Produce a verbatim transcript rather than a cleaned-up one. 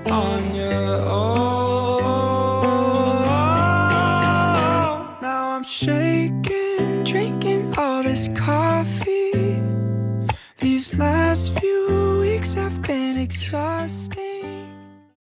on your own. Now I'm shaking, drinking all this coffee. These last few weeks have been exhausting.